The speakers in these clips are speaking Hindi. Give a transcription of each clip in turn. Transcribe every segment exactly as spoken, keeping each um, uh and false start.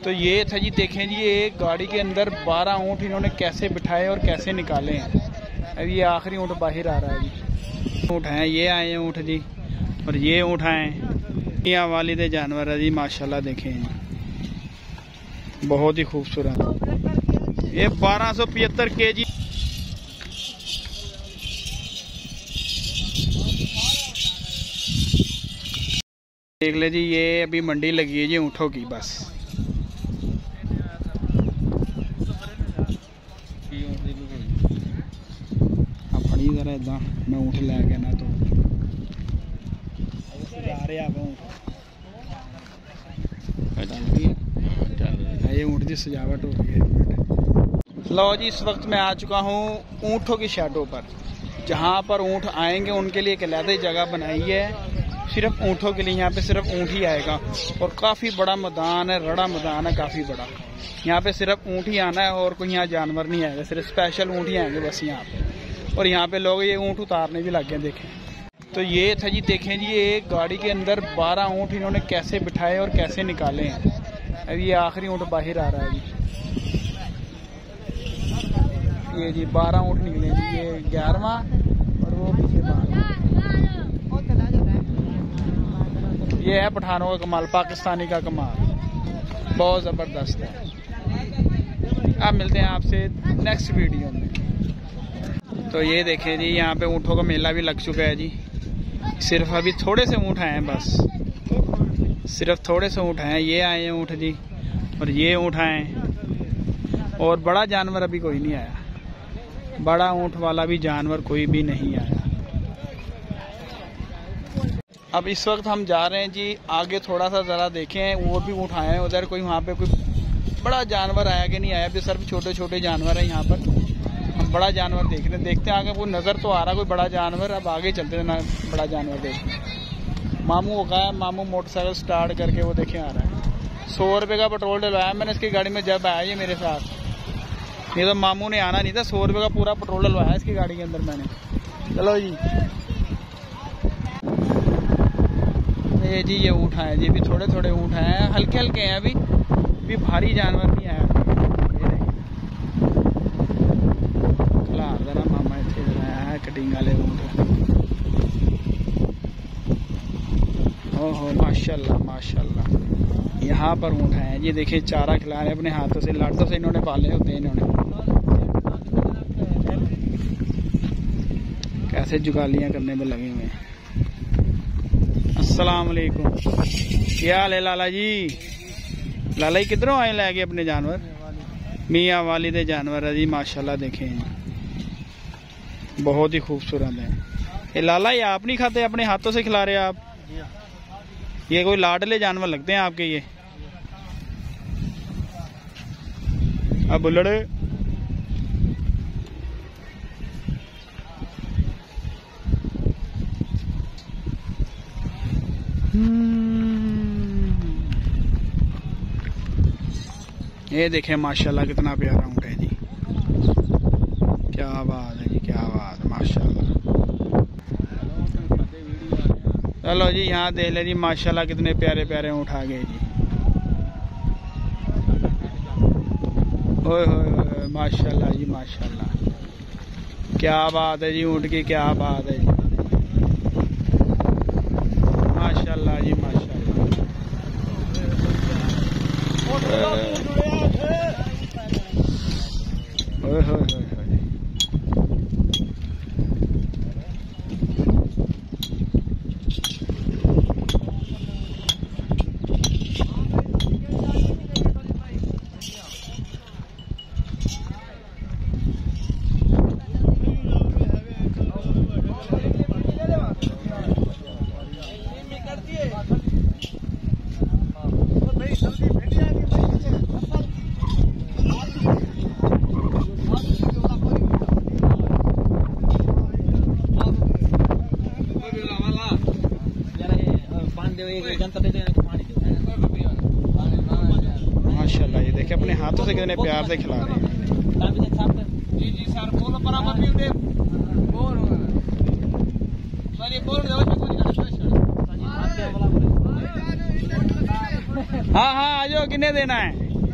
तो ये था जी, देखें जी एक गाड़ी के अंदर बारह ऊँट इन्होंने कैसे बिठाए और कैसे निकाले हैं। अब ये आखिरी ऊँट बाहर आ रहा है जी। ऊँट हैं, ये आए हैं ऊँट जी, और ये ऊँट आए मियां वालिद जानवर है जी। माशाल्लाह देखें जी, बहुत ही खूबसूरत। ये बारह सौ पचहत्तर के जी देख ले जी। ये अभी मंडी लगी है जी ऊँटों की। बस अब फड़ी जरा इदा मैं ऊँट लै गया ना तो जा रहे आप ये ऊँट की सजावट हो रही है। लो जी, इस वक्त मैं आ चुका हूँ ऊँटों की शेडों पर, जहाँ पर ऊँट आएंगे उनके लिए एक अलग जगह बनाई है सिर्फ ऊँटों के लिए। यहाँ पे सिर्फ ऊँट ही आएगा और काफ़ी बड़ा मैदान है, रड़ा मैदान है काफ़ी बड़ा। यहाँ पे सिर्फ ऊँट ही आना है और कोई यहाँ जानवर नहीं आएगा, सिर्फ स्पेशल ऊँट ही आएंगे बस यहाँ पे। और यहाँ पे लोग ये ऊँट उतारने भी लग गए। देखें तो ये था जी, देखें जी एक गाड़ी के अंदर बारह ऊँट इन्होंने कैसे बिठाए और कैसे निकाले हैं। अब ये आखिरी ऊँट बाहर आ रहा है जी। ये जी बारह ऊँट निकले जी, ये ग्यारहवां और वो पीछे बारह। ये है पठानों का कमाल, पाकिस्तानी का कमाल, बहुत ज़बरदस्त है। अब मिलते हैं आपसे नेक्स्ट वीडियो में। तो ये देखें जी, यहाँ पे ऊँटों का मेला भी लग चुका है जी। सिर्फ अभी थोड़े से ऊँट हैं, बस सिर्फ थोड़े से ऊँट हैं। ये आए हैं ऊँट जी, और ये ऊँट आए, और बड़ा जानवर अभी कोई नहीं आया। बड़ा ऊँट वाला भी जानवर कोई भी नहीं आया। अब इस वक्त हम जा रहे हैं जी आगे, थोड़ा सा ज़रा देखें वो भी ऊँट आए हैं उधर। कोई वहाँ पे कोई बड़ा जानवर आया कि नहीं आया, अभी सिर्फ छोटे छोटे जानवर हैं यहाँ पर। हम बड़ा जानवर देख रहे हैं, देखते हैं आगे। वो नज़र तो आ रहा कोई बड़ा जानवर, अब आगे चलते हैं ना बड़ा जानवर देखते। मामू हो गया, मामू मोटरसाइकिल स्टार्ट करके वो देखे आ रहा है। सौ रुपये का पेट्रोल डलवाया मैंने इसकी गाड़ी में जब आया ये मेरे साथ। नहीं तो मामू ने आना नहीं था, सौ रुपये का पूरा पेट्रोल डलवाया इसकी गाड़ी के अंदर मैंने। चलो जी, ये जी ये ऊँट है जी, भी थोड़े थोड़े ऊँट हैं, हल्के हल्के हैं अभी, भी भारी जानवर नहीं आया। खलार जरा मामा इतने जरा है कटिंग वाले ऊँट। ओहो माशाल्लाह माशाल्लाह, यहाँ पर ऊँट हैं जी। देखिए चारा खिला रहे अपने हाथों से, लाटों से इन्होंने पाले होते हैं इन्होंने। कैसे जुगालियाँ करने में लगे हुए हैं। अस्सलाम वालेकुम, क्या हाल है लाला जी? लाला जी किधरों आए लैके अपने जानवर? मियां वालिद जानवर है जी। माशाल्लाह देखें बहुत ही खूबसूरत है। ये लाला ये आप नहीं खाते, अपने हाथों से खिला रहे आप? ये कोई लाडले जानवर लगते हैं आपके ये। अब बुल्लड़े ये देखें माशाल्लाह कितना प्यारा ऊँट है जी। क्या बात है जी, क्या बात है माशाल्लाह। चलो जी यहाँ देख ले जी, माशाल्लाह कितने प्यारे प्यारे ऊँट आ गए जी। ओए होए माशाल्लाह जी माशाल्लाह, क्या बात है जी ऊँट की, क्या बात है जी। माशाल्लाह जी माशाल्लाह। ओए होए होए माशाल्लाह। ये देखे अपने हाथों से कितने प्यार से खिला रहे हैं। जी जी सर बोलो बराबर भी उठे बोल सर ये बोल दो। हाँ हाँ आ जाओ, किन्ने देना है?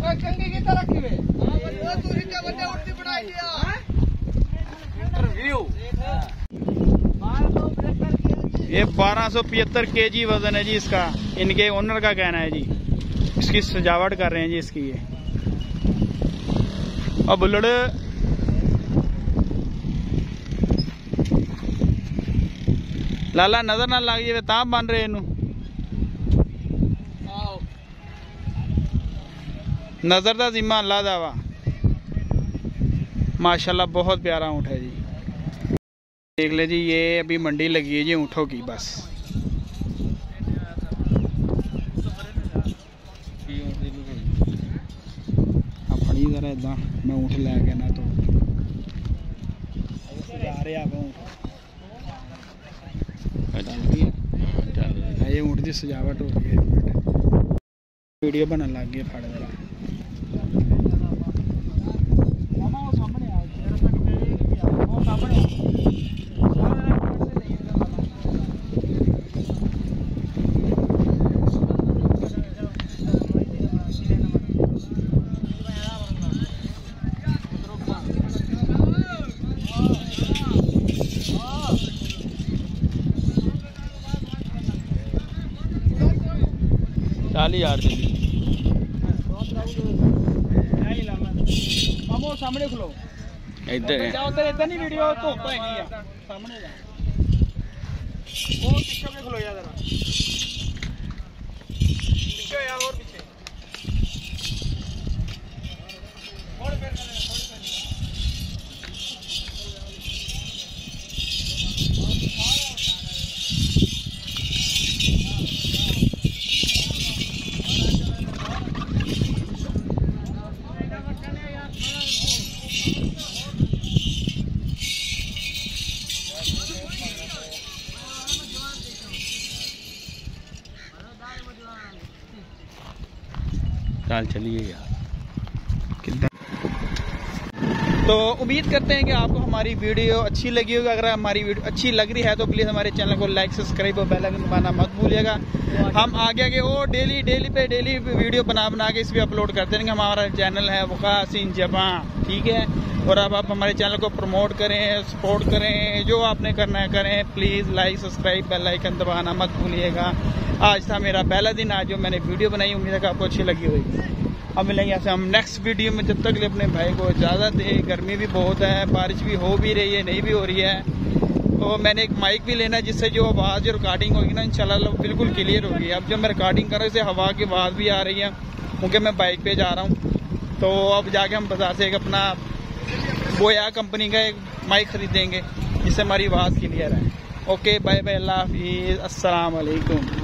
ये बारह सौ पिहत्तर के जी वजन है जी इसका। इनके ओनर का कहना है जी। इसकी सजावट कर रहे हैं जी इसकी ये। अब बुल्लड़ लाला नजर ना लग जाए ता बन रहे इनू। नजर का जिम्मा अल्लाह दा वा। माशाल्लाह बहुत प्यारा ऊँट है जी। देख ले जी, ये अभी मंडी लगी है जी ऊँटों की बस। फड़ी जरा इदा मैं ऊँट लै गया ना तो जा रहे आप ये ऊँट की सजावट हो गई है। वीडियो बनने लग गई फड़ जरा। चाली यार चली मामो सामने खलो इधर है इधर नहीं वीडियो तो हैगी आ सामने जा वो पीछे के खलो यार जरा पीछे यार और पीछे और फिर चाल चलिए यार। तो उम्मीद करते हैं कि आपको हमारी वीडियो अच्छी लगी होगी। अगर हमारी वीडियो अच्छी लग रही है तो प्लीज़ हमारे चैनल को लाइक सब्सक्राइब और बेल आइकन दबाना मत भूलिएगा। हम आगे आगे वो डेली डेली पे डेली वीडियो बना बना के इस पर अपलोड करते रहेंगे। हमारा चैनल है वकासिन जबां, ठीक है। और अब आप हमारे चैनल को प्रमोट करें, सपोर्ट करें, जो आपने करना है करें। Please like subscribe bell icon दबाना मत भूलिएगा। आज था मेरा पहला दिन, आज जो मैंने वीडियो बनाई, उम्मीद है कि आपको अच्छी लगी होगी। अब मिलेंगे ऐसे हम नेक्स्ट वीडियो में। जब तक ले अपने भाई को इजाज़त दे। गर्मी भी बहुत है, बारिश भी हो भी रही है, नहीं भी हो रही है। तो मैंने एक माइक भी लेना है जिससे जो आवाज़ रिकॉर्डिंग होगी ना इंशाल्लाह बिल्कुल क्लियर होगी। अब जब मैं रिकॉर्डिंग कर रहा हूँ इससे हवा की आवाज़ भी आ रही है क्योंकि मैं बाइक पे जा रहा हूँ। तो अब जाके हम बाजार से एक अपना बोया कंपनी का एक माइक खरीदेंगे जिससे हमारी आवाज़ क्लियर है। ओके बाय बाय, अल्लाह हाफिज़, अस्सलाम वालेकुम।